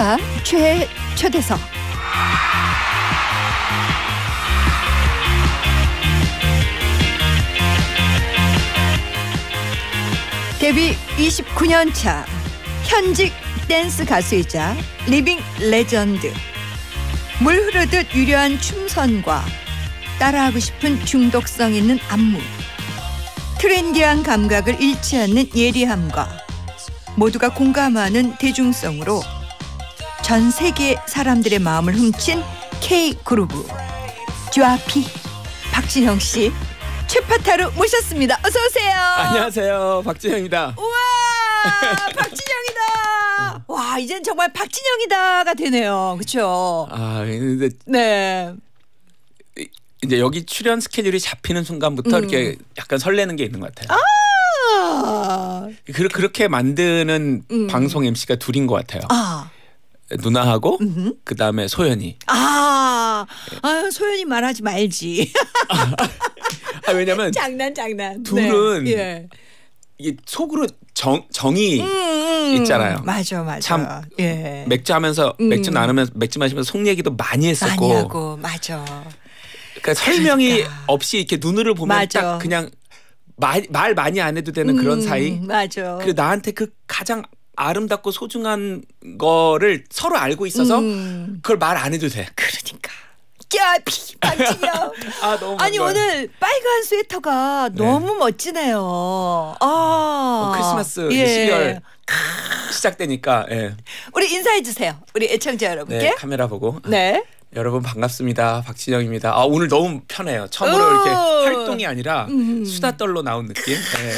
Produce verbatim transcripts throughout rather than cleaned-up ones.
시사 최초대석. 데뷔 이십구 년 차 현직 댄스 가수이자 리빙 레전드. 물 흐르듯 유려한 춤선과 따라하고 싶은 중독성 있는 안무, 트렌디한 감각을 잃지 않는 예리함과 모두가 공감하는 대중성으로 전 세계 사람들의 마음을 훔친 K-그루브 쥐아피 박진영 씨 최파타로 모셨습니다. 어서 오세요. 안녕하세요. 박진영입니다. 우와, 박진영이다. 와, 이젠 정말 박진영이다가 되네요. 그렇죠? 아, 근데 네. 이제 여기 출연 스케줄이 잡히는 순간부터 음. 이렇게 약간 설레는 게 있는 것 같아요. 아, 그, 그렇게 만드는 음. 방송 엠씨가 둘인 것 같아요. 아, 누나하고 음흠. 그 다음에 소연이. 아, 아유, 소연이 말하지 말지. 아, 왜냐면 장난 장난. 둘은 네. 예. 이게 속으로 정, 정이 음, 음, 있잖아요. 맞아, 맞아. 참 예. 맥주 하면서 음. 맥주 나누면서 맥주 마시면서 속 얘기도 많이 했었고. 많이 하고, 맞아. 그러니까 설명이 그러니까. 없이 이렇게 눈으로 보면 맞아. 딱 그냥 말, 말 많이 안 해도 되는 그런 음, 사이. 맞아. 그 나한테 그 가장 아름답고 소중한 거를 서로 알고 있어서 음. 그걸 말 안 해도 돼. 그러니까. 야,피 박진영. 아, 너무 아니 반가워요. 오늘 빨간 스웨터가 네. 너무 멋지네요. 아, 어, 크리스마스 예. 십이월 시작되니까 예. 우리 인사해 주세요. 우리 애청자 여러분께. 네, 카메라 보고. 네. 여러분 반갑습니다. 박진영입니다. 아, 오늘 너무 편해요. 처음으로 오. 이렇게 활동이 아니라 음. 수다 떨로 나온 느낌. 예.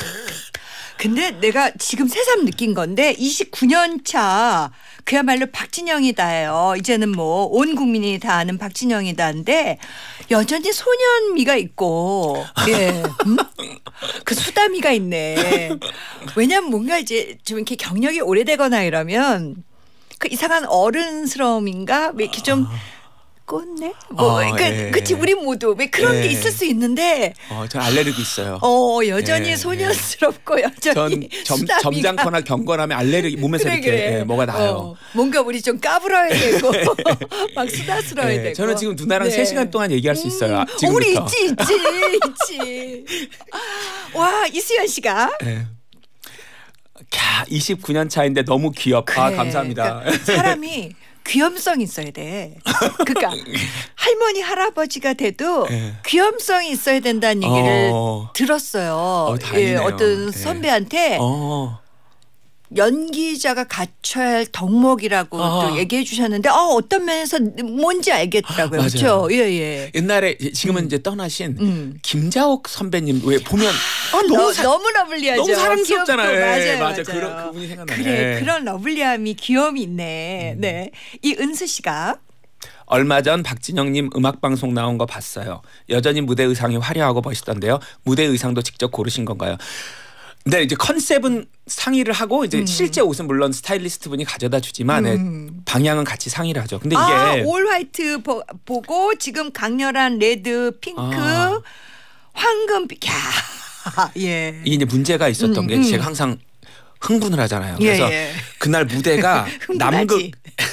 근데 내가 지금 새삼 느낀 건데 이십구 년 차 그야말로 박진영이다예요. 이제는 뭐 온 국민이 다 아는 박진영이다인데 여전히 소년미가 있고, 예, 음? 그 수다미가 있네. 왜냐면 뭔가 이제 좀 이렇게 경력이 오래되거나 이러면 그 이상한 어른스러움인가 왜 이렇게 좀 꼰네? 뭐, 아, 그러니까 예. 그치 우리 모두 왜 그런 예. 게 있을 수 있는데. 어, 전 알레르기 있어요. 어 여전히 예, 소년스럽고 여전히 전 점, 수다미가. 점잖거나 경건하면 알레르기 몸에서 그래, 이렇게 그래. 예, 뭐가 나요. 어, 뭔가 우리 좀 까불어야 되고 막 수다스러워야 예, 되고. 저는 지금 누나랑 네. 세 시간 동안 얘기할 수 있어요. 아, 음, 지금부터. 우리 있지 있지 있지. 와, 이수연 씨가. 예. 캬, 이십구 년 차인데 너무 귀엽다. 아, 그래, 감사합니다. 그러니까 사람이 귀염성이 있어야 돼. 그러니까 할머니 할아버지가 돼도 예. 귀염성이 있어야 된다는 얘기를 어. 들었어요. 어, 다행이네요. 예, 어떤 예. 선배한테 어. 연기자가 갖춰야 할 덕목이라고 아. 또 얘기해 주셨는데 어, 어떤 면에서 뭔지 알겠더라고요. 맞아요. 그렇죠? 예, 예. 옛날에 지금은 이제 떠나신 음. 김자옥 선배님 왜 보면 아, 너, 너무 사, 너무 러블리하죠. 너무 사랑스럽잖아요. 귀엽고. 예, 맞아요, 맞아. 맞아요. 그런 그분이 생각나네. 그래, 예. 그런 러블리함이 귀여움이 있네. 음. 네, 이 은수 씨가 얼마 전 박진영님 음악 방송 나온 거 봤어요. 여전히 무대 의상이 화려하고 멋있던데요. 무대 의상도 직접 고르신 건가요? 근데 이제 컨셉은 상의를 하고 이제 음. 실제 옷은 물론 스타일리스트 분이 가져다 주지만 음. 예, 방향은 같이 상의를 하죠. 근데 이게 아, 올 화이트 보, 보고 지금 강렬한 레드, 핑크, 아. 황금빛. 야, 예. 이게 이제 문제가 있었던 음, 게 음. 제가 항상 흥분을 하잖아요. 예, 그래서 예. 그날 무대가 흥분하지. 남극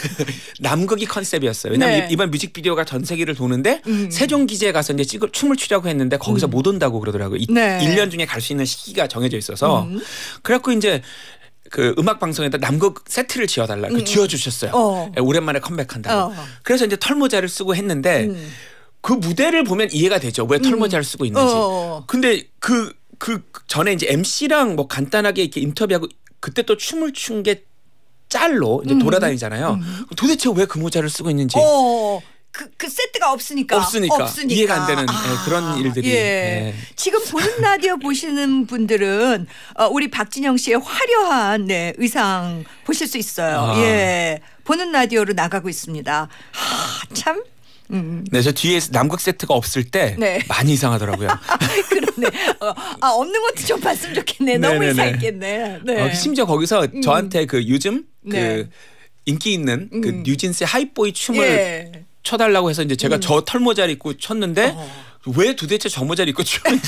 남극이 컨셉이었어요. 왜냐면 네. 이번 뮤직비디오가 전 세계를 도는데 음. 세종기지에 가서 이제 찍을 춤을 추려고 했는데 거기서 음. 못 온다고 그러더라고요. 이, 네. 일 년 중에 갈 수 있는 시기가 정해져 있어서 음. 그래갖고 이제 그 음악 방송에다 남극 세트를 지어달라. 그 음. 지어주셨어요. 어. 예, 오랜만에 컴백한다고. 어. 그래서 이제 털모자를 쓰고 했는데 음. 그 무대를 보면 이해가 되죠. 왜 털모자를 쓰고 있는지. 어. 근데 그, 그 전에 이제 엠씨랑 뭐 간단하게 이렇게 인터뷰하고 그때 또 춤을 춘 게 짤로 이제 음. 돌아다니잖아요. 도대체 왜 그 모자를 쓰고 있는지 어. 그, 그 세트가 없으니까. 없으니까, 없으니까. 이해가 안 되는 아, 예, 그런 일들이. 예. 예. 지금 보는 라디오 보시는 분들은 어, 우리 박진영 씨의 화려한 네, 의상 보실 수 있어요. 아. 예. 보는 라디오로 나가고 있습니다. 하, 참. 음. 네, 저 뒤에 남극 세트가 없을 때 네. 많이 이상하더라고요. 그러네. 어, 아, 없는 것도 좀 봤으면 좋겠네. 너무 네네네. 이상했겠네. 네. 어, 심지어 거기서 저한테 그 요즘 네. 그 인기 있는 그 음. 뉴진스의 하이보이 춤을 예. 춰달라고 해서 이제 제가 저 털모자를 입고 췄는데 어. 왜 도대체 저 모자를 입고 추는지.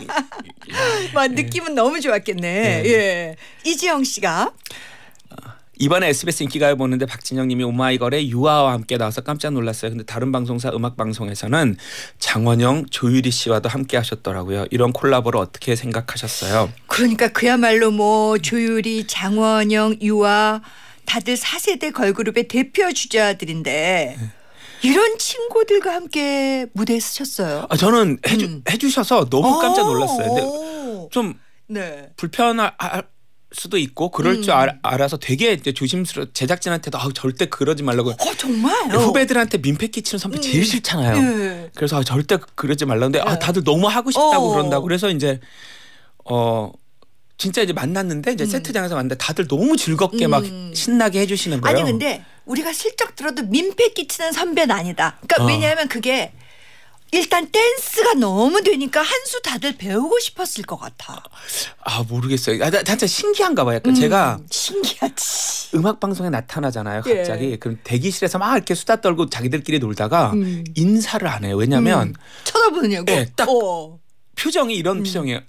막 느낌은 너무 좋았겠네. 네. 예. 이지영 씨가 이번에 에스비에스 인기가요 보는데 박진영님이 오마이걸의 유아와 함께 나와서 깜짝 놀랐어요. 근데 다른 방송사 음악 방송에서는 장원영, 조유리 씨와도 함께 하셨더라고요. 이런 콜라보를 어떻게 생각하셨어요? 그러니까 그야말로 뭐 조유리, 장원영, 유아 다들 사 세대 걸그룹의 대표 주자들인데 네. 이런 친구들과 함께 무대에 서셨어요? 아, 저는 해주, 음. 해주셔서 너무 깜짝 놀랐어요. 근데 좀 네. 불편할 수도 있고 그럴 음. 줄 알, 알아서 되게 이제 조심스러워 제작진한테도 아, 절대 그러지 말라고. 어 정말. 후배들한테 민폐 끼치는 선배 음. 제일 싫잖아요. 네. 그래서 아, 절대 그러지 말라고. 근데 네. 아, 다들 너무 하고 싶다고 어. 그런다고. 그래서 이제 어. 진짜 이제 만났는데 이제 음. 세트장에서 만났는데 다들 너무 즐겁게 음. 막 신나게 해주시는 거예요. 아니 근데 우리가 슬쩍 들어도 민폐 끼치는 선배는 아니다. 그러니까 어. 왜냐하면 그게 일단 댄스가 너무 되니까 한 수 다들 배우고 싶었을 것 같아. 아 모르겠어요. 아, 진짜 신기한가 봐요. 약간 음, 제가 신기하지. 음악 방송에 나타나잖아요. 갑자기. 예. 그럼 대기실에서 막 이렇게 수다 떨고 자기들끼리 놀다가 음. 인사를 안 해요. 왜냐하면 음. 쳐다보느냐고. 네, 딱 어. 표정이 이런 음. 표정이에요.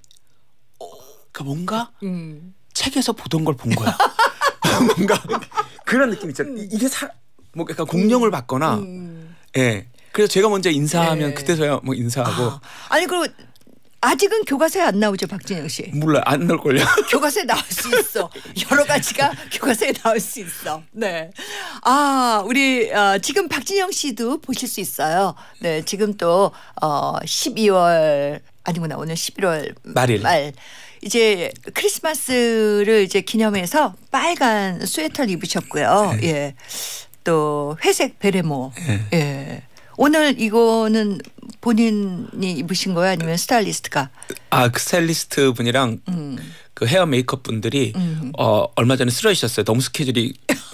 그 뭔가 음. 책에서 보던 걸 본 거야. 뭔가 그런 느낌 있잖아요. 음. 이게 사, 뭐 약간 공룡을 받거나, 음. 예. 그래서 제가 먼저 인사하면 예. 그때서야 뭐 인사하고. 아. 아니 그리고 아직은 교과서에 안 나오죠 박진영 씨? 몰라 안 나올걸요. 교과서에 나올 수 있어. 여러 가지가 교과서에 나올 수 있어. 네. 아 우리 어, 지금 박진영 씨도 보실 수 있어요. 네 지금 또 어, 십이월 아니구나 오늘 십일월 말일. 말. 이제 크리스마스를 이제 기념해서 빨간 스웨터를 입으셨고요. 네. 예. 또 회색 베레모. 네. 예. 오늘 이거는 본인이 입으신 거예요? 아니면 스타일리스트가? 아, 그 스타일리스트 분이랑 음. 그 헤어 메이크업 분들이 음. 어, 얼마 전에 쓰러지셨어요. 너무 스케줄이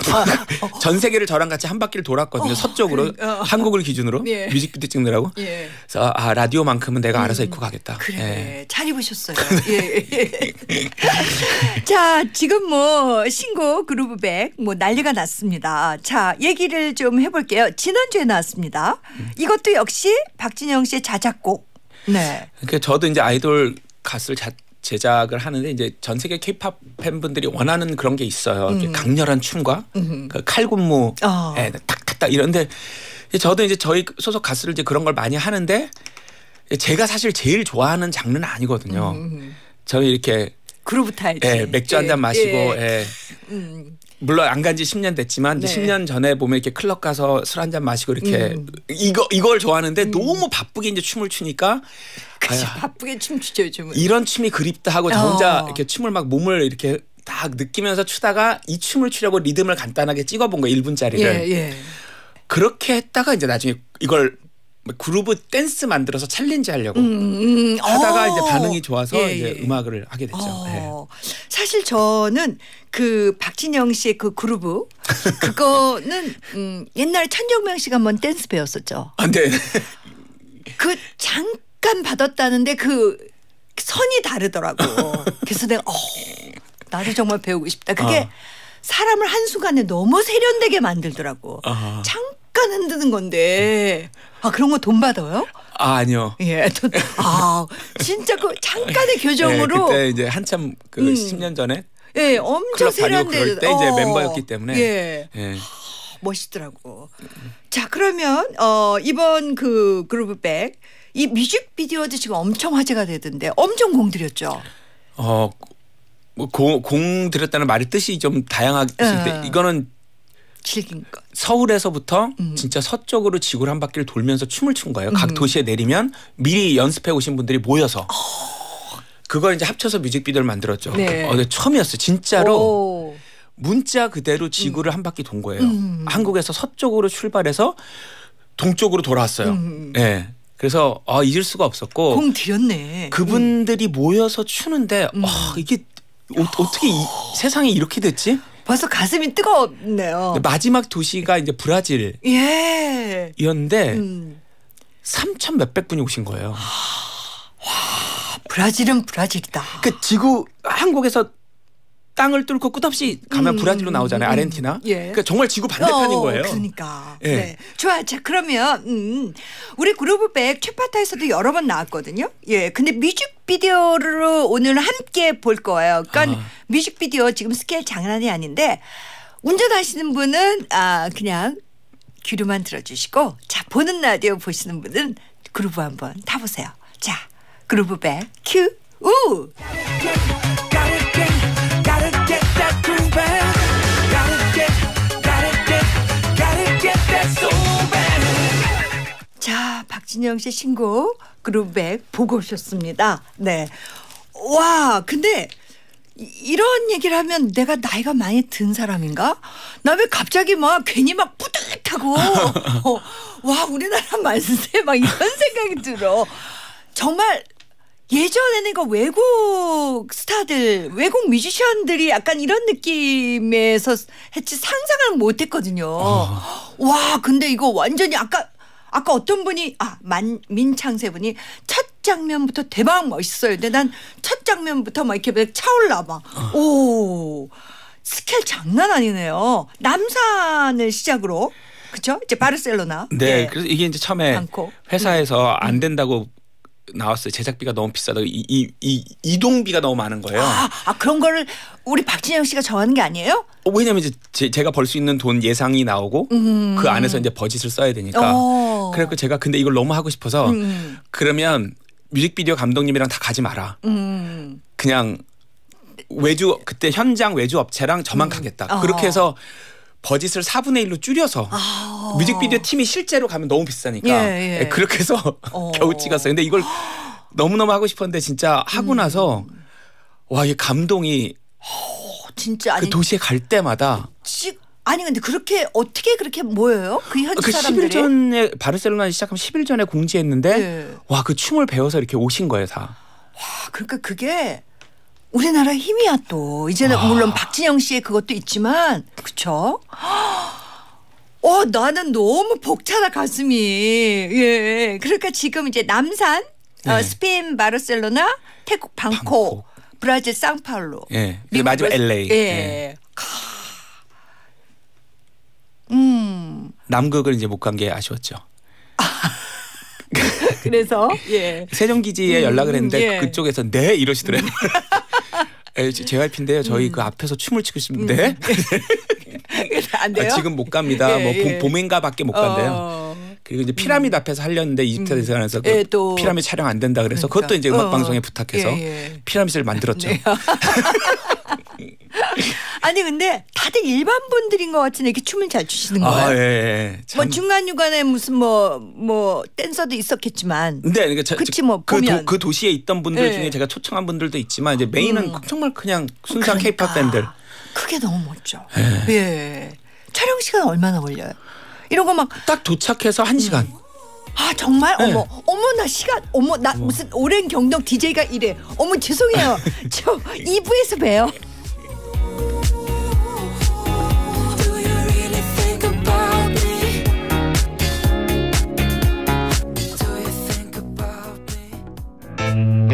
전 세계를 저랑 같이 한 바퀴를 돌았거든요. 어, 서쪽으로 그래, 어. 한국을 기준으로 예. 뮤직비디오 찍느라고. 예. 그래서 아 라디오만큼은 내가 알아서 음. 입고 가겠다. 그래 예. 잘 입으셨어요. 예. 자 지금 뭐 신곡 그루브백 뭐 난리가 났습니다. 자 얘기를 좀 해볼게요. 지난주에 나왔습니다. 음. 이것도 역시 박진영 씨의 자작곡. 네. 그러니까 저도 이제 아이돌 가수를 자, 제작을 하는데 이제 전 세계 케이팝 팬분들이 원하는 그런 게 있어요. 음. 강렬한 춤과 음. 그 칼군무, 어. 예, 탁탁탁 이런데 저도 이제 저희 소속 가수를 이제 그런 걸 많이 하는데 제가 사실 제일 좋아하는 장르는 아니거든요. 음. 저는 이렇게 그루브 타이즈. 예, 맥주 한 잔 마시고 예. 예. 음. 물론 안 간 지 십 년 됐지만 네. 십 년 전에 보면 이렇게 클럽 가서 술 한 잔 마시고 이렇게 음. 이거 이걸 좋아하는데 음. 너무 바쁘게 이제 춤을 추니까 그치, 바쁘게 춤 추죠 요즘은. 이런 춤이 그립다 하고 저 혼자 어. 이렇게 춤을 막 몸을 이렇게 딱 느끼면서 추다가 이 춤을 추려고 리듬을 간단하게 찍어본 거예요. 일 분짜리를. 예, 예. 그렇게 했다가 이제 나중에 이걸 그루브 댄스 만들어서 챌린지 하려고 음, 음. 하다가 오. 이제 반응이 좋아서 예, 이제 예. 음악을 하게 됐죠. 어. 네. 사실 저는 그 박진영 씨의 그 그루브 그거는 음, 옛날에 천정명 씨가 한번 댄스 배웠었죠. 안 돼. 그 잠깐 받았다는데 그 선이 다르더라고. 그래서 내가 어, 나도 정말 배우고 싶다. 그게 어. 사람을 한순간에 너무 세련되게 만들더라고. 어. 잠깐 흔드는 건데 아 그런 거 돈 받아요? 아 아니요. 예, 돈, 아 진짜 그 잠깐의 교정으로. 네, 그때 이제 한참 그 음. 십 년 전에. 예, 엄청 세련돼. 그럴 때 이제 어. 멤버였기 때문에. 예. 예. 멋있더라고. 자 그러면 어, 이번 그 그루브백 이 뮤직비디오도 지금 엄청 화제가 되던데 엄청 공들였죠. 어, 뭐 공, 공들였다는 말의 뜻이 좀 다양하게 있는데 예. 이거는. 즐긴 것. 서울에서부터 음. 진짜 서쪽으로 지구를 한 바퀴를 돌면서 춤을 춘 거예요. 음. 각 도시에 내리면 미리 연습해 오신 분들이 모여서 어. 그걸 이제 합쳐서 뮤직비디오를 만들었죠. 네. 어, 근데 처음이었어요. 진짜로 오. 문자 그대로 지구를 음. 한 바퀴 돈 거예요. 음. 한국에서 서쪽으로 출발해서 동쪽으로 돌아왔어요. 음. 네. 그래서 아, 잊을 수가 없었고 공 들였네. 그분들이 음. 모여서 추는데 음. 아, 이게 어, 어떻게 이, 세상이 이렇게 됐지? 벌써 가슴이 뜨겁네요. 마지막 도시가 이제 브라질이었는데 예. 음. 삼천 몇백 분이 오신 거예요. 와, 브라질은 브라질이다. 그 지구 한국에서 땅을 뚫고 끝없이 가면 음, 브라질로 나오잖아요. 음, 아르헨티나. 예. 그러니까 정말 지구 반대편인 어, 거예요. 그러니까. 예. 네. 좋아. 자 그러면 음, 우리 그루브백 최파타에서도 여러 번 나왔거든요. 예. 근데 뮤직비디오로 오늘 함께 볼 거예요. 그러니까 아. 뮤직비디오 지금 스케일 장난이 아닌데 운전하시는 분은 아 그냥 귀로만 들어주시고 자 보는 라디오 보시는 분은 그루브 한번 타보세요. 자 그루브백 큐 우. 자 박진영 씨 신곡 그루브백 보고 오셨습니다. 네. 와 근데 이런 얘기를 하면 내가 나이가 많이 든 사람인가? 나 왜 갑자기 막 괜히 막 뿌듯하고 어, 와 우리나라 만세 막 이런 생각이 들어. 정말 예전에는 그 외국 스타들 외국 뮤지션들이 약간 이런 느낌에서 했지 상상을 못했거든요. 와 근데 이거 완전히 아까 아까 어떤 분이 아 만, 민창세 분이 첫 장면부터 대박 멋있어요. 근데 난 첫 장면부터 막 이렇게 차올라 막. 오 스케일 장난 아니네요. 남산을 시작으로 그렇죠? 이제 바르셀로나. 네, 예. 그래서 이게 이제 처음에 많고. 회사에서 음. 안 된다고 나왔어요. 제작비가 너무 비싸다고 이, 이, 이 이동비가 너무 많은 거예요. 아, 아 그런 거를 우리 박진영 씨가 정하는 게 아니에요? 어, 왜냐면 이제 제, 제가 벌 수 있는 돈 예상이 나오고 음. 그 안에서 이제 버짓을 써야 되니까. 어. 그래서 제가 근데 이걸 너무 하고 싶어서 음. 그러면 뮤직비디오 감독님이랑 다 가지 마라. 음. 그냥 외주 그때 현장 외주 업체랑 저만 음. 가겠다. 어. 그렇게 해서 버짓을 사분의 일로 줄여서 아. 뮤직비디오 팀이 실제로 가면 너무 비싸니까 예, 예. 그렇게 해서 어. 겨우 찍었어요. 근데 이걸 너무너무 하고 싶었는데 진짜 하고 음. 나서 와, 이 감동이 진짜 아니 그 도시에 갈 때마다 지, 아니 근데 그렇게 어떻게 그렇게 모여요? 그 현지 그 사람들이. 십 일 전에 바르셀로나 시작하면 십 일 전에 공지했는데 네. 와, 그 춤을 배워서 이렇게 오신 거예요, 다. 와, 그러니까 그게 우리나라 힘이야 또. 이제는 와. 물론 박진영 씨의 그것도 있지만 그렇죠? 어, 나는 너무 벅차다 가슴이. 예. 그러니까 지금 이제 남산, 네. 어, 스페인 바르셀로나, 태국 방콕, 방콕. 브라질 상파울루. 예. 미국 마지막 브라질- 엘에이. 예. 예. 카. 음. 남극을 이제 못 간 게 아쉬웠죠. 그래서 예. 세종기지에 연락을 했는데 예. 그쪽에서 네 이러시더라고요. 예, 제이와이피인데요. 저희 음. 그 앞에서 춤을 추고 싶은데 네. 안 돼요? 아, 지금 못 갑니다. 예, 뭐 예. 봄, 봄인가밖에 못 간대요. 어. 그리고 이제 피라미드 앞에서 하려는데 이집트 대사관에서 그 예, 또. 피라미드 촬영 안 된다 그래서 그러니까. 그것도 이제 음악 어. 방송에 부탁해서 예, 예. 피라미드를 만들었죠. 네. 아니 근데 다들 일반 분들인 것 같은데 이렇게 춤을 잘 추시는 거예요? 아, 예, 예. 참. 뭐 중간 중간에 무슨 뭐 뭐 댄서도 있었겠지만. 근데 그러니까 저, 그치, 뭐 그, 도, 보면. 그 도시에 있던 분들 예. 중에 제가 초청한 분들도 있지만 이제 메인은 음. 정말 그냥 순수한 그러니까. 케이팝 팬들. 그게 너무 멋져. 예. 촬영 시간 얼마나 걸려요? 이런 거 막 딱 도착해서 한 시간. 아 정말 네. 어머 어머 나 시간 어머 나 무슨 오랜 경력 디제이가 이래 어머 죄송해요 저 이 부에서 봬요. Do you really think about me? Do you think about me?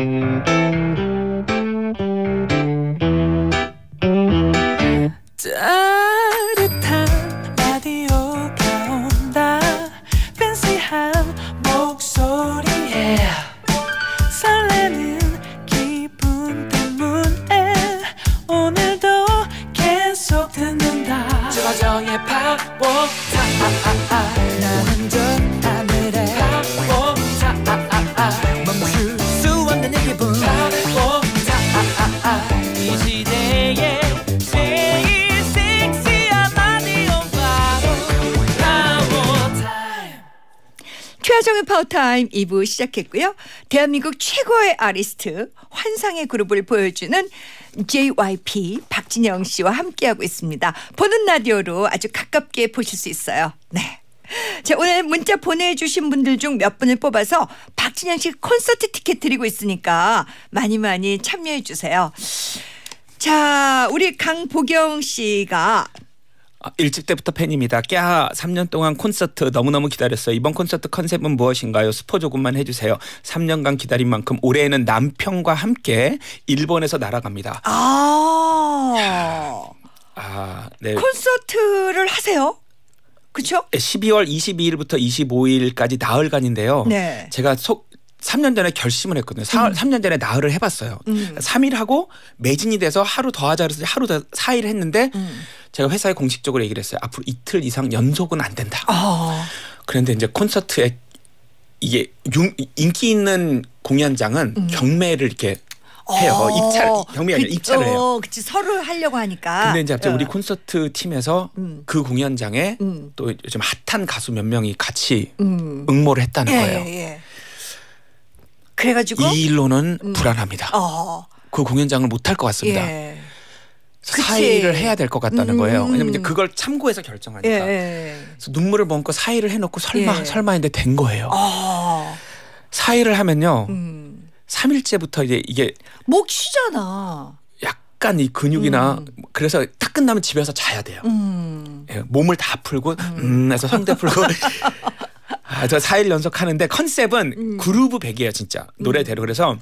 따뜻한 라디오가 온다 팬시한 목소리에 설레는 기분 때문에 오늘도 계속 듣는다 조정의 팝워타 나는 저 하늘의 팝워타 멈출 수 없는 이 기분 팝워타 이 시대의 제일 섹시한 라디오 바로 팝워타임. 최하정의 파워타임 이 부 시작했고요. 대한민국 최고의 아리스트 환상의 그룹을 보여주는 제이와이피 박진영 씨와 함께하고 있습니다. 보는 라디오로 아주 가깝게 보실 수 있어요. 네. 자, 오늘 문자 보내주신 분들 중 몇 분을 뽑아서 박진영 씨 콘서트 티켓 드리고 있으니까 많이 많이 참여해 주세요. 자, 우리 강보경 씨가 아, 일집 때부터 팬입니다. 꺄 삼 년 동안 콘서트 너무너무 기다렸어요. 이번 콘서트 컨셉은 무엇인가요? 스포 조금만 해주세요. 삼 년간 기다린 만큼 올해에는 남편과 함께 일본에서 날아갑니다. 아 아, 네. 콘서트를 하세요? 그렇죠? 십이월 이십이일부터 이십오일까지 나흘간인데요. 네. 제가 속 삼 년 전에 결심을 했거든요. 사, 삼 년 전에 나흘을 해봤어요. 음. 삼 일 하고 매진이 돼서 하루 더 하자 그래서 하루 더 사 일 했는데 음. 제가 회사에 공식적으로 얘기를 했어요. 앞으로 이틀 이상 연속은 안 된다. 어. 그런데 이제 콘서트에 이게 융, 인기 있는 공연장은 음. 경매를 이렇게 해요. 어. 입찰 경매가 아니라 그, 입찰을 해요. 어, 그치 서로 하려고 하니까. 근데 이제 갑자기 어. 우리 콘서트 팀에서 음. 그 공연장에 음. 또 요즘 핫한 가수 몇 명이 같이 음. 응모를 했다는 예, 거예요. 예. 그래가지고 이 일로는 음. 불안합니다. 어. 그 공연장을 못 할 것 같습니다. 예. 사의를 해야 될 것 같다는 음. 거예요. 왜냐면 이제 그걸 참고해서 결정하니까. 예. 그래서 눈물을 머금고 사의를 해놓고 설마 예. 설마 했는데 된 거예요. 어. 사의를 하면요. 음. 삼 일째부터 이제 이게 목 쉬잖아. 약간 이 근육이나 음. 그래서 딱 끝나면 집에서 자야 돼요. 음. 예, 몸을 다 풀고 음 해서 성대 풀고 아, 저 사 일 연속 하는데 컨셉은 음. 그루브 백이에요 진짜 노래대로. 그래서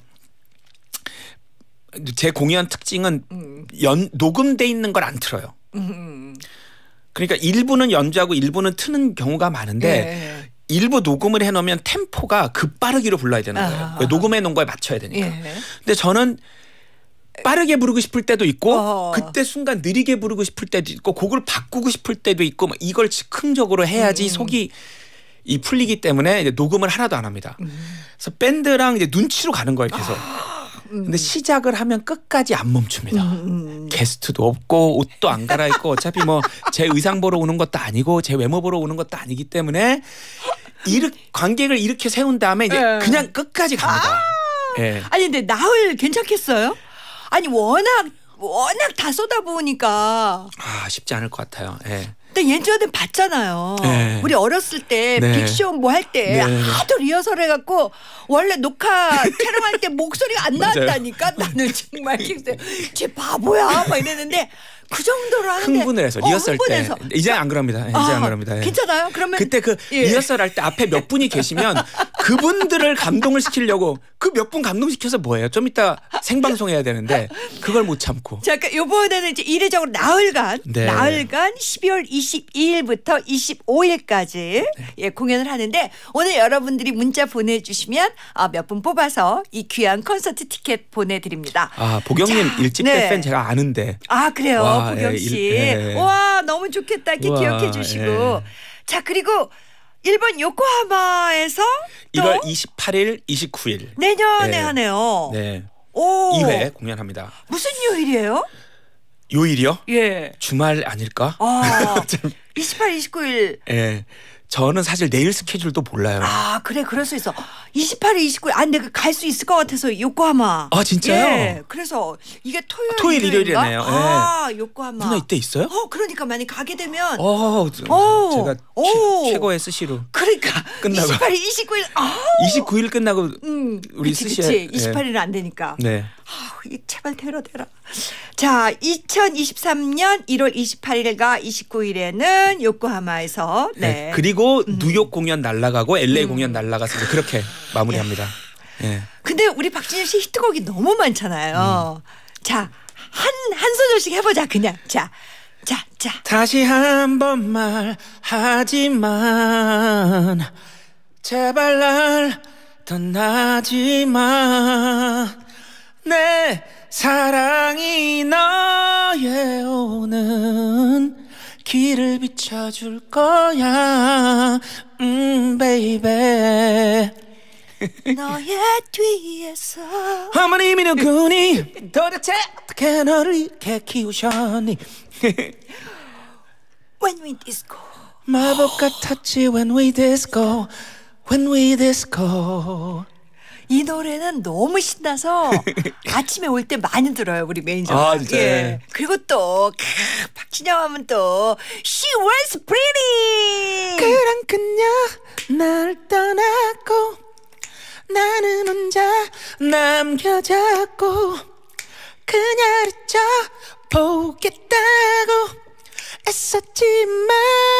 제 공연 특징은 음. 연 녹음돼 있는 걸 안 틀어요. 음. 그러니까 일부는 연주하고 일부는 트는 경우가 많은데 예. 일부 녹음을 해놓으면 템포가 급빠르기로 불러야 되는 거예요. 아. 녹음해 놓은 거에 맞춰야 되니까. 예. 근데 저는 빠르게 부르고 싶을 때도 있고 어. 그때 순간 느리게 부르고 싶을 때도 있고 곡을 바꾸고 싶을 때도 있고 막 이걸 즉흥적으로 해야지 음. 속이 이 풀리기 때문에 이제 녹음을 하나도 안 합니다. 음. 그래서 밴드랑 이제 눈치로 가는 거예요 계속. 아. 음. 근데 시작을 하면 끝까지 안 멈춥니다. 음. 게스트도 없고 옷도 안 갈아입고 어차피 뭐 제 의상 보러 오는 것도 아니고 제 외모 보러 오는 것도 아니기 때문에 이르, 관객을 이렇게 세운 다음에 이제 예. 그냥 끝까지 갑니다. 아. 예. 아니 근데 나흘 괜찮겠어요? 아니 워낙 워낙 다 쏟아부으니까. 아 쉽지 않을 것 같아요. 예. 근데 예전에 봤잖아요. 네. 우리 어렸을 때 네. 빅쇼 뭐 할 때 네. 하도 리허설 해갖고 원래 녹화 촬영할 때 목소리가 안 맞아요. 나왔다니까. 나는 정말 쟤 바보야 막 이랬는데 그 정도로 하는데 흥분을 해서 어, 리허설 흥분해서. 때 이제 안 그럽니다. 이제 아, 안 그럽니다. 예. 괜찮아요? 그러면 그때 그 예. 리허설 할 때 앞에 몇 분이 계시면 그분들을 감동을 시키려고 그 몇 분 감동시켜서 뭐예요? 좀 이따 생방송해야 되는데 그걸 못 참고. 자, 그러니까 요번에는 이제 이례적으로 나흘간, 네. 나흘간 십이월 이십이일부터 이십오일까지 예, 공연을 하는데 오늘 여러분들이 문자 보내주시면 아, 몇 분 뽑아서 이 귀한 콘서트 티켓 보내드립니다. 아 보경님 자, 일집 네. 때 팬 제가 아는데. 아 그래요, 와, 보경 예, 씨. 일- 예. 와 너무 좋겠다 이렇게 우와, 기억해 주시고. 예. 자 그리고 일본 요코하마에서 또 일월 이십팔일, 이십구일. 내년에 네. 하네요. 네. 오. 이 회 공연합니다. 무슨 요일이에요? 요일이요? 예. 주말 아닐까? 아, 이십팔, 이십구일. 예. 저는 사실 내일 스케줄도 몰라요. 아, 그래, 그럴 수 있어. 이십팔일, 이십구일. 아, 내가 갈 수 있을 것 같아서 요코하마. 아, 진짜요? 예. 그래서 이게 토요일, 토요일, 일요일인가? 일요일이네요. 예. 아, 요코하마. 누나 이때 있어요? 어, 그러니까 만약 가게 되면. 어, 오. 제가 오. 최, 최고의 스시로. 그러니까. 끝나고. 이십팔일, 이십구일. 아. 이십구일 끝나고 음, 우리 그치, 스시에. 그치. 이십팔일은 안 되니까. 네. 아, 이 제발 되라 되라. 자, 이천이십삼년 일월 이십팔일과 이십구일에는 요코하마에서 네. 네. 그리고 뉴욕 공연 날라가고 엘에이 공연 날라가서 이제 그렇게 마무리합니다. 예. 근데 우리 박진영 씨 히트곡이 너무 많잖아요. 자, 한, 한 소절씩 해보자, 그냥. 자, 자, 자. 다시 한 번 말하지만 제발 날 떠나지 마. 내 사랑이 너의 오는 길을 비춰줄 거야. 음, 베이베. 너의 뒤에서. 어머님이 누구니? 도대체 어떻게 너를 이렇게 키우셨니? When we disco. 마법 같았지 when we disco, when we disco. 이 노래는 너무 신나서 아침에 올 때 많이 들어요, 우리 매니저가. 아, 진짜요? 예. 그리고 또 크, 박진영 하면 또 She was pretty. 그런 그녀 날 떠났고 나는 혼자 남겨졌고 그녀를 져보겠다고 애썼지만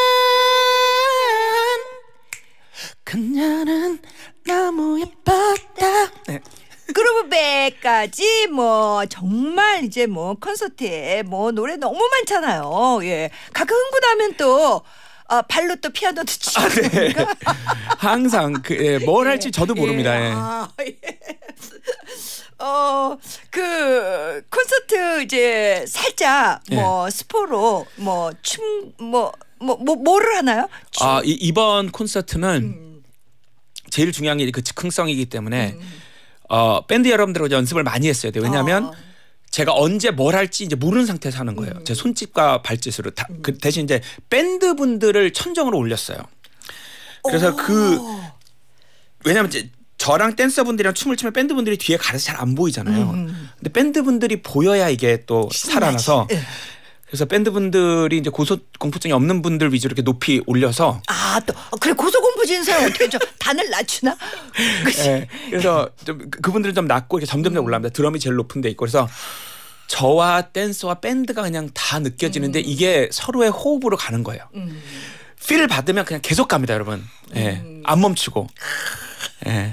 그녀는 너무 예뻤다. 네. 그루브백까지 뭐 정말 이제 뭐 콘서트에 뭐 노래 너무 많잖아요. 예. 가끔 흥분하면 또 아, 발로 또 피아노도 치고. 아, 네. 항상 그, 예, 뭘 할지 저도 모릅니다. 예. 아, 예. 어, 그 콘서트 이제 살짝 뭐 예. 스포로 뭐 춤 뭐 뭐 뭐 뭐를 하나요? 춤. 아 이, 이번 콘서트는 음. 제일 중요한 게 그 즉흥성이기 때문에 어, 밴드 여러분들하고 연습을 많이 했어야 돼요. 왜냐하면 어. 제가 언제 뭘 할지 이제 모르는 상태에서 하는 거예요. 음. 제 손짓과 발짓으로 다, 그 대신 이제 밴드 분들을 천정으로 올렸어요. 그래서 오. 그 왜냐하면 이제 저랑 댄서분들이랑 춤을 추면 밴드분들이 뒤에 가려서 잘 안 보이잖아요. 음. 근데 밴드분들이 보여야 이게 또 살아나서 예. 그래서 밴드분들이 이제 고소공포증이 없는 분들 위주로 이렇게 높이 올려서 아, 또 어, 그래 고소공포증 사람 어떻게 좀 단을 낮추나? 그치? 예, 그래서 좀 그- 그분들은 좀 낮고 이렇게 점점 더 올라갑니다. 드럼이 제일 높은 데 있고 그래서 저와 댄서와 밴드가 그냥 다 느껴지는데 이게 서로의 호흡으로 가는 거예요. 음. 필을 받으면 그냥 계속 갑니다, 여러분. 예, 안 멈추고. 예.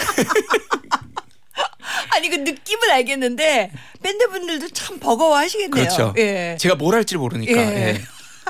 아니 그 느낌은 알겠는데 밴드분들도 참 버거워하시겠네요. 그렇죠. 예. 제가 뭘 할지 모르니까. 예. 예.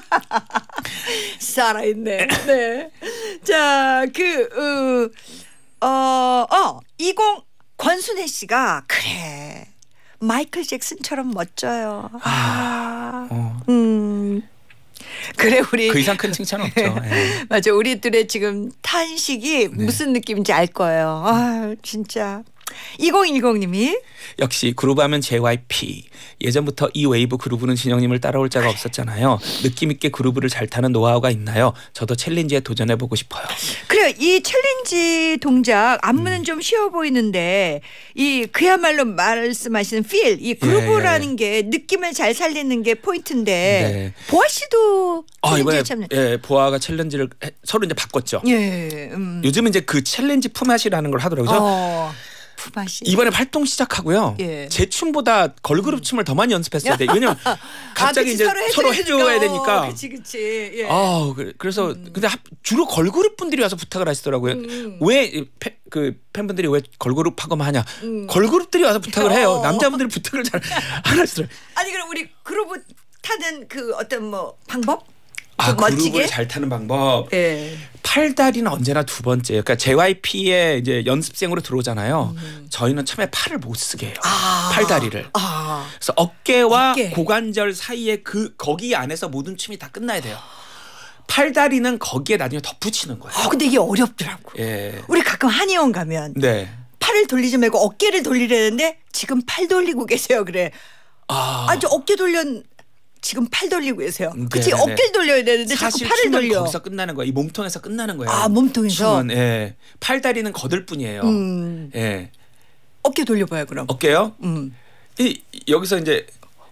살아있네. 네. 자, 그, 어, 어, 어, 이십 권순혜 씨가 그래. 마이클 잭슨처럼 멋져요. 아, 어. 음. 그래, 우리. 그 이상 큰 칭찬 없죠. 예. 맞아. 우리들의 지금 탄식이 무슨 느낌인지 알 거예요. 아, 진짜. 이공일공님이 역시 그루브하면 제이와이피. 예전부터 이 웨이브 그루브는 진영님을 따라올 자가 없었잖아요. 느낌 있게 그루브를 잘 타는 노하우가 있나요? 저도 챌린지에 도전해보고 싶어요. 그래요. 이 챌린지 동작 안무는 음. 좀 쉬워 보이는데 이 그야말로 말씀하시는 필, 이 그루브라는 예, 게 느낌을 잘 살리는 게 포인트인데 네. 보아 씨도 아, 이번에 챌린지에 참여. 예, 보아가 챌린지를 해- 서로 이제 바꿨죠. 예, 음. 요즘은 이제 그 챌린지 품앗이라는 걸 하더라고요. 어, 품앗이. 이번에 활동 시작하고요. 예. 제 춤보다 걸그룹 춤을 더 많이 연습했어야 돼. 왜냐면 갑자기 아, 그치, 이제 서로, 서로 해줘야 되니까. 그렇지, 그렇지. 예. 아, 그래- 그래서 근데 하- 주로 걸그룹 분들이 와서 부탁을 하시더라고요. 음. 왜 그 팬분들이 왜 걸그룹 하고만 하냐? 음. 걸그룹들이 와서 부탁을 해요. 어. 남자분들이 부탁을 잘 안 하시더라고요. 아니 그럼 우리 그루브 타는 그 어떤 뭐 방법? 아, 좀 멋지게? 그룹을 잘 타는 방법. 예. 팔다리는 언제나 두 번째예요. 그러니까 제이와이피에 이제 연습생으로 들어오잖아요. 음. 저희는 처음에 팔을 못 쓰게 해요. 아. 팔다리를. 아. 그래서 어깨와 어깨. 고관절 사이에 그 거기 안에서 모든 춤이 다 끝나야 돼요. 팔다리는 거기에 나중에 덧붙이는 거예요. 아 근데 이게 어렵더라고. 예. 우리 가끔 한의원 가면 네. 팔을 돌리지 말고 어깨를 돌리려는데 지금 팔 돌리고 계세요. 그래. 아, 아 저 어깨 돌려 지금 팔 돌리고 계세요. 네, 그치 네, 네. 어깨를 돌려야 되는데 자꾸 사실 팔을 춤은 돌려. 거기서 끝나는 거예요. 이 몸통에서 끝나는 거예요. 아, 몸통에서? 춤은 예. 팔다리는 거들 뿐이에요. 음. 예. 어깨 돌려봐요 그럼. 어깨요? 음. 이 여기서 이제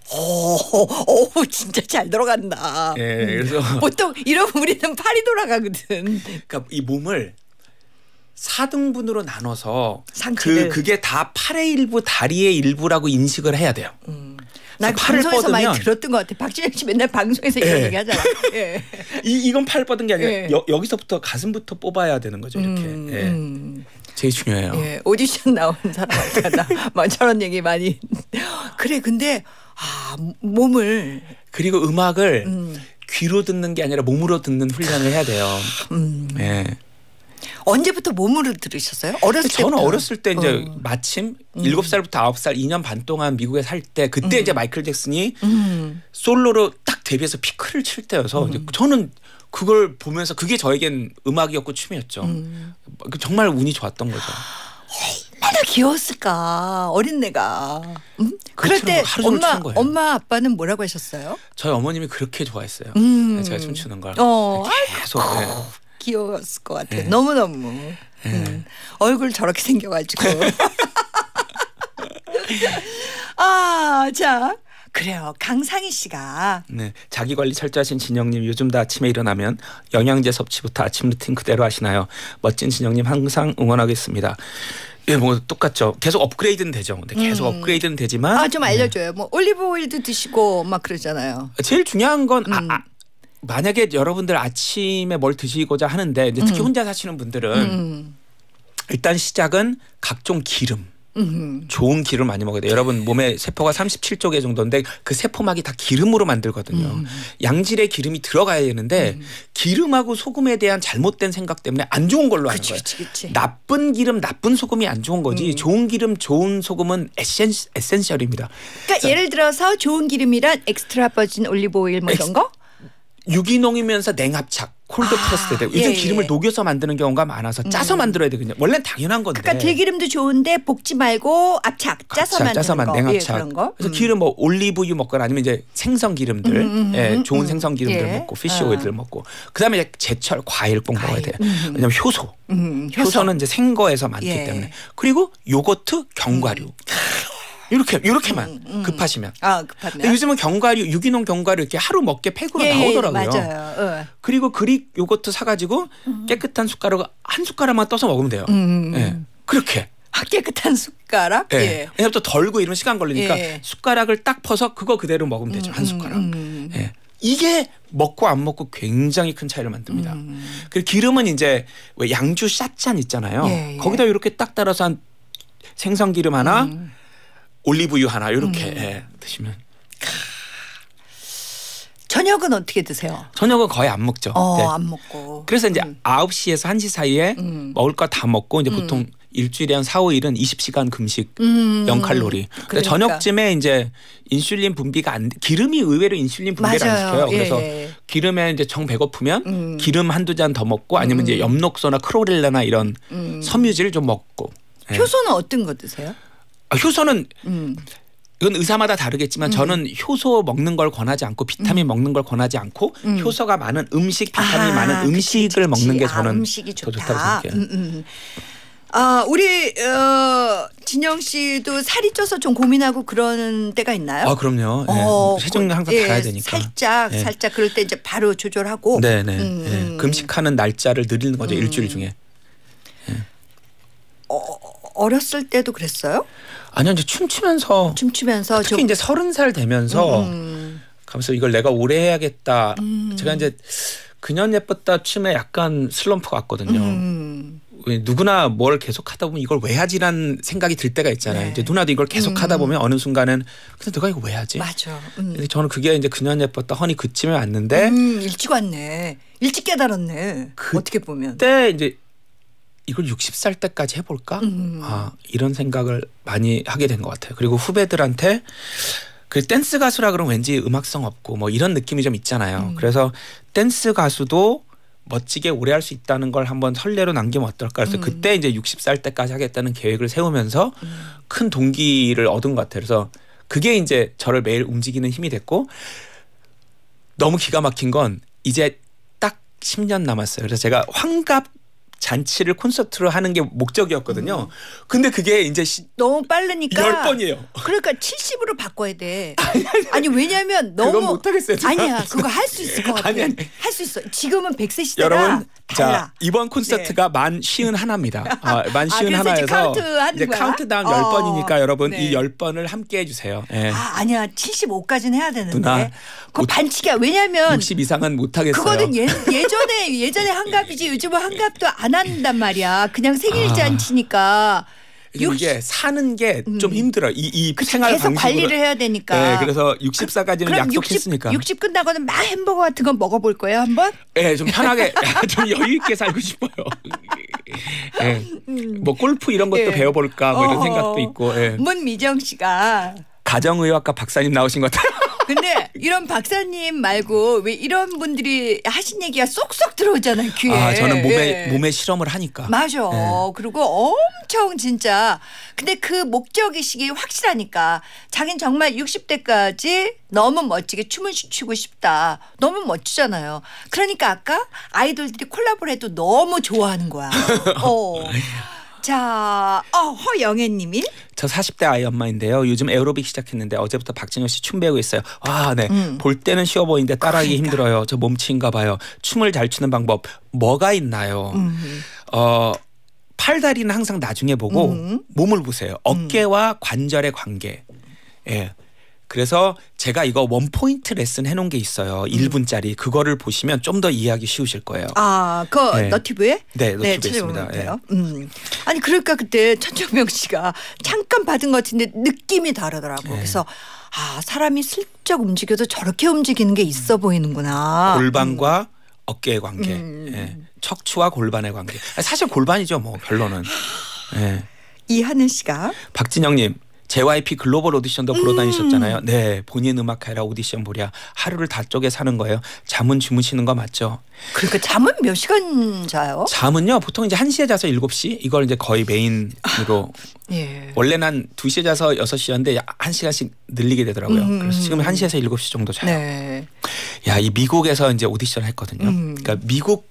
오, 오 진짜 잘 들어간다. 예. 그래서 보통 이러면 우리는 팔이 돌아가거든. 그러니까 이 몸을 사 등분으로 나눠서 상체를. 그 그게 다 팔의 일부, 다리의 일부라고 인식을 해야 돼요. 나 팔을 방송에서 많이 뻗으면- 들었던 것 같아. 박진영 씨 맨날 방송에서 이런 예. 얘기 하잖아. 예. 이 이건 팔 뻗은 게 아니라 예. 여, 여기서부터 가슴부터 뽑아야 되는 거죠. 이렇게. 음, 예. 음. 제일 중요해요. 예, 오디션 나온 사람한테 막 저런 얘기 많이. 그래, 근데 아 몸을 그리고 음악을 음. 귀로 듣는 게 아니라 몸으로 듣는 훈련을 해야 돼요. 음. 예. 언제부터 몸으로 들으셨어요? 어렸을 때. 저는 어렸을 때 이제 어. 마침 일곱 살부터 아홉 살 이 년 반 동안 미국에 살 때 그때 이제 마이클 잭슨이 음. 솔로로 딱 데뷔해서 피크를 칠 때여서 이제 저는 그걸 보면서 그게 저에겐 음악이었고 춤이었죠. 음. 정말 운이 좋았던 거죠. 얼마나 귀여웠을까 어린애가. 음? 그럴 그렇죠. 때 하루 종일 엄마 추는 거예요. 엄마 아빠는 뭐라고 하셨어요? 저희 어머님이 그렇게 좋아했어요. 음. 제가 춤추는 걸. 어, 계속. 예. 귀여웠을 것 같아. 예. 너무 너무. 음. 얼굴 저렇게 생겨가지고. 아, 자. 그래요. 강상희 씨가 네, 자기 관리 철저하신 진영님 요즘도 아침에 일어나면 영양제 섭취부터 아침 루틴 그대로 하시나요? 멋진 진영님 항상 응원하겠습니다. 예, 뭐 똑같죠. 계속 업그레이드는 되죠. 근데 계속 음. 업그레이드는 되지만 아 좀 알려줘요. 뭐 올리브 오일도 드시고 막 그러잖아요. 제일 중요한 건 음. 아, 아, 만약에 여러분들 아침에 뭘 드시고자 하는데 이제 특히 혼자 사시는 분들은 음. 일단 시작은 각종 기름. 음. 좋은 기름을 많이 먹어야 돼요. 여러분 몸에 세포가 삼십칠 조 개 정도인데 그 세포막이 다 기름으로 만들거든요. 음. 양질의 기름이 들어가야 되는데 음. 기름하고 소금에 대한 잘못된 생각 때문에 안 좋은 걸로 하는 그치, 거예요. 그치, 그치. 나쁜 기름, 나쁜 소금이 안 좋은 거지. 음. 좋은 기름, 좋은 소금은 에센, 에센셜입니다. 그러니까 예를 들어서 좋은 기름이란 엑스트라 버진 올리브 오일 뭐 이런 거? 유기농이면서 냉합착, 콜드 아, 프레스 되고 예, 요즘 예. 기름을 녹여서 만드는 경우가 많아서 짜서 만들어야 되거든요. 원래는 당연한 건데. 그러니까 들기름도 좋은데 볶지 말고 압착 짜서 자, 만드는 짜서 만 거. 냉합착. 예, 그런 거. 그래서 음. 기름 뭐 올리브유 먹거나 아니면 이제 생선 기름들, 음, 음, 예, 음, 좋은 음. 생선 기름들 예. 먹고 피쉬 어. 오일들 먹고 그다음에 이제 제철 과일 꼭 먹어야 돼요. 왜냐면 효소. 음, 효소. 효소는 이제 생거에서 많기 예. 때문에. 그리고 요거트, 견과류. 이렇게 이렇게만 급하시면. 아 근데 급하면. 요즘은 견과류, 유기농 견과류 이렇게 하루 먹게 팩으로 예, 예, 나오더라고요. 맞아요. 어. 그리고 그릭 요거트 사가지고 깨끗한 숟가락 한 숟가락만 떠서 먹으면 돼요. 음. 예. 그렇게. 아, 깨끗한 숟가락. 예. 예. 왜냐면 또 덜고 이러면 시간 걸리니까 예. 숟가락을 딱 퍼서 그거 그대로 먹으면 되죠. 한 숟가락. 음. 예. 이게 먹고 안 먹고 굉장히 큰 차이를 만듭니다. 음. 그리고 기름은 이제 왜 양주 샷잔 있잖아요. 예, 예. 거기다 이렇게 딱 따라서 한 생선 기름 하나, 음. 올리브유 하나 이렇게 예, 드시면. 저녁은 어떻게 드세요? 저녁은 거의 안 먹죠. 어, 네. 안 먹고. 그래서 이제 음. 아홉 시에서 한 시 사이에 음. 먹을 거 다 먹고 이제 보통 일주일에 한 사, 오 일은 이십 시간 금식 음. 영 칼로리. 그러니까. 그러니까 저녁쯤에 이제 인슐린 분비가 안 기름이 의외로 인슐린 분비를 안 맞아요. 시켜요. 예, 그래서 예. 기름에 이제 정 배고프면 음. 기름 한두 잔 더 먹고 아니면 이제 엽록소나 크로렐라나 이런 음. 섬유질 좀 먹고. 예. 효소는 어떤 거 드세요? 아, 효소는 음. 이건 의사마다 다르겠지만 저는 효소 먹는 걸 권하지 않고 비타민 먹는 걸 권하지 않고 음. 효소가 많은 음식, 비타민이 아, 많은 그치, 음식을 그치, 먹는 게 그치. 아, 저는 음식이 더 좋다. 좋다고 생각해요. 음, 음. 아, 우리 어, 진영 씨도 살이 쪄서 좀 고민하고 그러는 때가 있나요? 아 그럼요. 예. 어, 체중 항상 예, 달아야 되니까. 살짝 예. 살짝 그럴 때 이제 바로 조절하고. 네네. 음, 예. 음. 금식하는 날짜를 늘리는 거죠 일주일 중에. 어, 어렸을 때도 그랬어요? 아니요 이제 춤추면서 춤추면서 특히 좀 이제 서른 살 되면서 음, 가면서 이걸 내가 오래 해야겠다. 음. 제가 이제 그년 예뻤다 춤에 약간 슬럼프 같거든요. 음. 왜 누구나 뭘 계속 하다 보면 이걸 왜 하지라는 생각이 들 때가 있잖아요. 네. 이제 누나도 이걸 계속 하다 보면 어느 순간은 근데 내가 이거 왜 하지? 맞아. 음. 근데 저는 그게 이제 그년 예뻤다 허니 그쯤에 왔는데 음, 일찍 왔네. 일찍 깨달았네. 그- 어떻게 보면. 그때 이제 이걸 예순 살 때까지 해볼까? 음. 아 이런 생각을 많이 하게 된 것 같아요. 그리고 후배들한테 그 댄스 가수라 그러면 왠지 음악성 없고 뭐 이런 느낌이 좀 있잖아요. 음. 그래서 댄스 가수도 멋지게 오래 할 수 있다는 걸 한번 선례로 남기면 어떨까. 그래서 음. 그때 이제 예순 살 때까지 하겠다는 계획을 세우면서 음. 큰 동기를 얻은 것 같아요. 그래서 그게 이제 저를 매일 움직이는 힘이 됐고 너무 기가 막힌 건 이제 딱 십 년 남았어요. 그래서 제가 환갑 잔치를 콘서트로 하는 게 목적이었거든요. 근데 그게 이제 시- 너무 빠르니까. 열 번이에요. 그러니까 칠십으로 바꿔야 돼. 아니 왜냐면 그건 너무 못하겠어요, 제가. 아니야. 그거 할 수 있을 것 같아. 아니, 아니. 할 수 있어. 지금은 백 세 시대라 여러분 달라. 자 이번 콘서트가 만 쉬운 하나입니다. 아, 만 아, 쉬운 그래서 이제 하나에서 카운트하는 이제 거야? 카운트다운 어. 열 번이니까 여러분 네. 이 열 번을 함께 해주세요. 예. 아 아니야. 칠십오까지는 해야 되는데. 누나, 그거 못- 반칙이야. 왜냐면 육십 이상은 못하겠어요. 그거는 예, 예전에 예전에 한갑이지 요즘은 한갑도 안 한단 말이야. 그냥 생일 아. 잔치니까. 이게 육십 사는 게 좀 힘들어. 이, 이 그치, 생활 계속 방식으로. 관리를 해야 되니까. 네, 그래서 육십사까지는 그럼 약속했으니까. 육십, 육십 끝나고는 막 햄버거 같은 거 먹어볼 거예요 한번? 예, 좀 편하게 좀 여유 있게 살고 싶어요. 예. 뭐 골프 이런 것도 예. 배워볼까 뭐 이런 어. 생각도 있고. 예. 문미정 씨가 가정의학과 박사님 나오신 것 같아요. 근데 이런 박사님 말고 왜 이런 분들이 하신 얘기가 쏙쏙 들어오잖아요 귀에. 아, 저는 몸에 예. 몸에 실험을 하니까. 맞아. 예. 그리고 엄청 진짜 근데 그 목적의식이 확실하니까 자긴 정말 육십 대까지 너무 멋지게 춤을 추고 싶다. 너무 멋지잖아요. 그러니까 아까 아이돌들이 콜라보를 해도 너무 좋아하는 거야. 어. 자, 어, 허영애 님이 저 사십 대 아이 엄마인데요. 요즘 에어로빅 시작했는데 어제부터 박진영 씨 춤 배우고 있어요. 와, 네. 음. 볼 때는 쉬워 보이는데 따라하기 그러니까. 힘들어요. 저 몸치인가 봐요. 춤을 잘 추는 방법 뭐가 있나요? 음. 어, 팔다리는 항상 나중에 보고 음. 몸을 보세요. 어깨와 관절의 관계. 예. 그래서 제가 이거 원 포인트 레슨 해놓은 게 있어요. 일 분짜리 그거를 보시면 좀 더 이해하기 쉬우실 거예요. 아, 그 네. 너튜브에? 네, 너튜브에 찾아보면 있습니다. 돼요. 음. 아니 그러니까 그때 천정명 씨가 잠깐 받은 것 같은데 느낌이 다르더라고. 네. 그래서 아 사람이 슬쩍 움직여도 저렇게 움직이는 게 있어 보이는구나. 골반과 음. 어깨의 관계, 음. 예. 척추와 골반의 관계. 사실 골반이죠, 뭐 결론은. 예. 이하늘 씨가 박진영님. 제이와이피 글로벌 오디션도 보러 다니셨잖아요. 네, 본인 음악회라 오디션 보랴 하루를 다 쪼개 사는 거예요. 잠은 주무시는 거 맞죠? 그러니까 잠은 몇 시간 자요? 잠은요 보통 이제 한 시에 자서 일곱 시 이걸 이제 거의 메인으로 예. 원래는 한 두 시에 자서 여섯 시였는데 한 시간씩 늘리게 되더라고요. 음. 그래서 지금 한 시에서 일곱 시 정도 자요. 네. 야, 이 미국에서 이제 오디션을 했거든요. 음. 그러니까 미국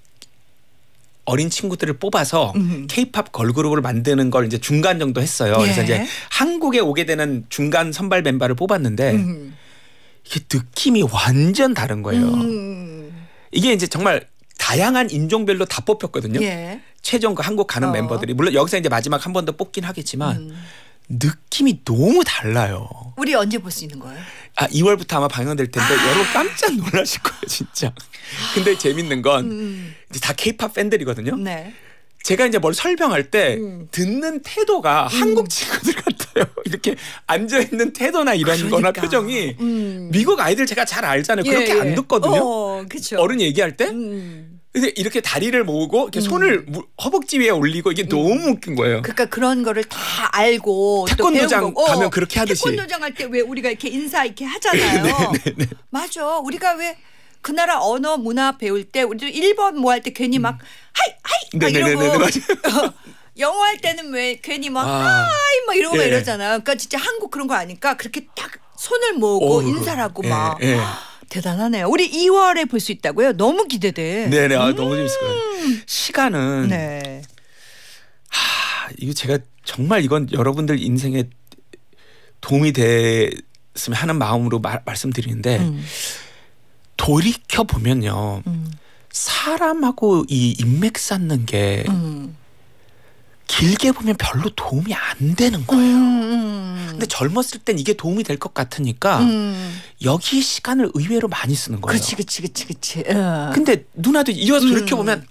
어린 친구들을 뽑아서 음. 케이팝 걸그룹을 만드는 걸 이제 중간 정도 했어요. 예. 그래서 이제 한국에 오게 되는 중간 선발 멤버를 뽑았는데 음. 이게 느낌이 완전 다른 거예요. 음. 이게 이제 정말 다양한 인종별로 다 뽑혔거든요. 예. 최종 그 한국 가는 어. 멤버들이 물론 여기서 이제 마지막 한 번 더 뽑긴 하겠지만 음. 느낌이 너무 달라요. 우리 언제 볼 수 있는 거예요? 아 이월부터 아마 방영될 텐데 아. 여러분 깜짝 놀라실 거예요, 진짜. 근데 재밌는 건 음. 이제 다 케이팝 팬들이거든요. 네. 제가 이제 뭘 설명할 때 음. 듣는 태도가 한국 친구들 같아요. 이렇게 앉아 있는 태도나 이런 거나 그러니까. 표정이 음. 미국 아이들 제가 잘 알잖아요. 예, 그렇게 예. 안 듣거든요. 어, 그렇죠. 어른 얘기할 때. 음. 근데 이렇게 다리를 모으고 이렇게 손을 무- 허벅지 위에 올리고 이게 너무 웃긴 거예요. 그러니까 그런 거를 다 알고 또 태권도장 배운 거고. 가면 그렇게 하듯이. 태권도장 할 때 왜 우리가 이렇게 인사 이렇게 하잖아요. 맞아. 우리가 왜 그 나라 언어 문화 배울 때 우리도 일본 뭐 할 때 괜히 막 하이 하이 막 네네네네, 이러고 맞아요. 영어 할 때는 왜 괜히 막 아. 하이 막 이러고 막 예. 이러잖아요. 그러니까 진짜 한국 그런 거 아니까 그렇게 딱 손을 모으고 어이구. 인사를 하고 예, 막 예. 대단하네요. 우리 이월에 볼 수 있다고요? 너무 기대돼. 네네, 아, 너무 재밌을 거예요. 시간은 네. 하, 이거 제가 정말 이건 여러분들 인생에 도움이 됐으면 하는 마음으로 마, 말씀드리는데 음. 돌이켜 보면요, 음. 사람하고 이 인맥 쌓는 게 음. 길게 보면 별로 도움이 안 되는 거예요. 음. 근데 젊었을 땐 이게 도움이 될 것 같으니까 음. 여기 시간을 의외로 많이 쓰는 거예요. 그렇지, 그렇지, 그렇지, 그렇지. 어. 근데 누나도 이어서 음. 돌이켜 보면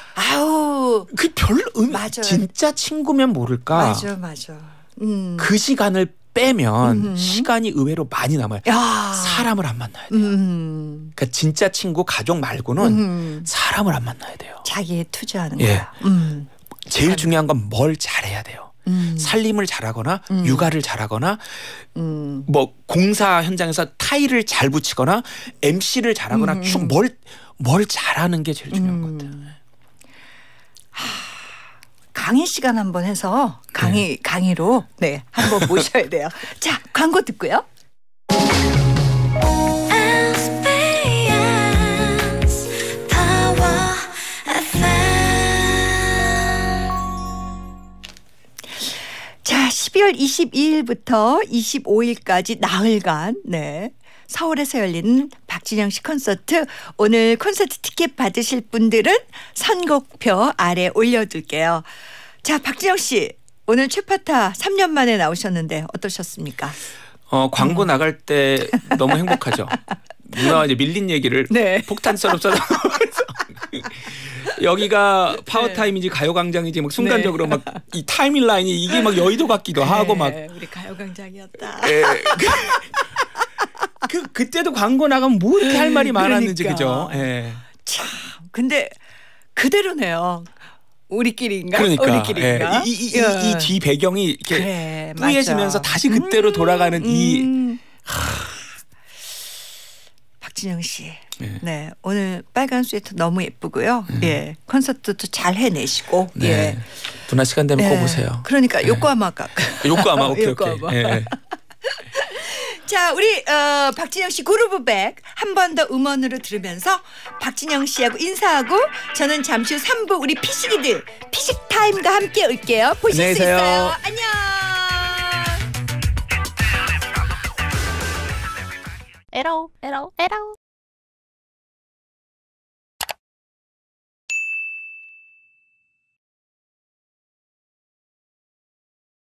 아우 그 별로 의미, 맞아요. 진짜 친구면 모를까. 맞아, 맞아. 음. 그 시간을 빼면 음. 시간이 의외로 많이 남아요. 야. 사람을 안 만나야 돼요. 음. 그러니까 진짜 친구, 가족 말고는 음. 사람을 안 만나야 돼요. 자기에 투자하는 예. 거야. 음. 제일 중요한 건 뭘 잘해야 돼요. 음. 살림을 잘하거나 음. 육아를 잘하거나 음. 뭐 공사 현장에서 타일을 잘 붙이거나 엠씨를 잘하거나 음. 쭉 뭘 뭘 잘하는 게 제일 중요한 것 같아요. 음. 강의 시간 한번 해서 강의 강의로 네 한번 모셔야 돼요. 자 광고 듣고요. 에스비에스 Power 에프엠 자 십이월 이십이일부터 이십오일까지 나흘간 네. 서울에서 열리는 박진영 씨 콘서트 오늘 콘서트 티켓 받으실 분들은 선곡표 아래 올려둘게요. 자 박진영 씨 오늘 최파타 삼 년 만에 나오셨는데 어떠셨습니까? 어 광고 나갈 때 너무 행복하죠. 누나가 이제 밀린 얘기를 네. 폭탄처럼 써서 여기가 파워타임인지 가요광장인지 막 순간적으로 막 이 타임라인이 이게 막 여의도 같기도 하고 막 네, 우리 가요광장이었다. 예. 그 그때도 광고 나가면 뭐 이렇게 할 말이 많았는지 그러니까. 그죠? 예. 참 근데 그대로네요. 우리끼리인가? 그러니까 우리끼리인가? 이 이 이 뒤 배경이 이렇게 그래, 뿌얘지면서 맞아. 다시 그때로 돌아가는 이 음. 박진영 씨. 네. 네. 오늘 빨간 스웨터 너무 예쁘고요. 예. 콘서트도 잘 해내시고. 네. 예. 누나 시간 되면 네. 꼭 오세요. 그러니까 네. 요코하마가. 요코하마 오케이 오케이. 요코하마. 예. 자, 우리 어, 박진영 씨 그루브백 한 번 더 음원으로 들으면서 박진영 씨하고 인사하고 저는 잠시 후 삼 부 우리 피식이들 피식 타임과 함께 올게요. 보실 안녕히 수 계세요. 있어요. 안녕. 에러 에러 에러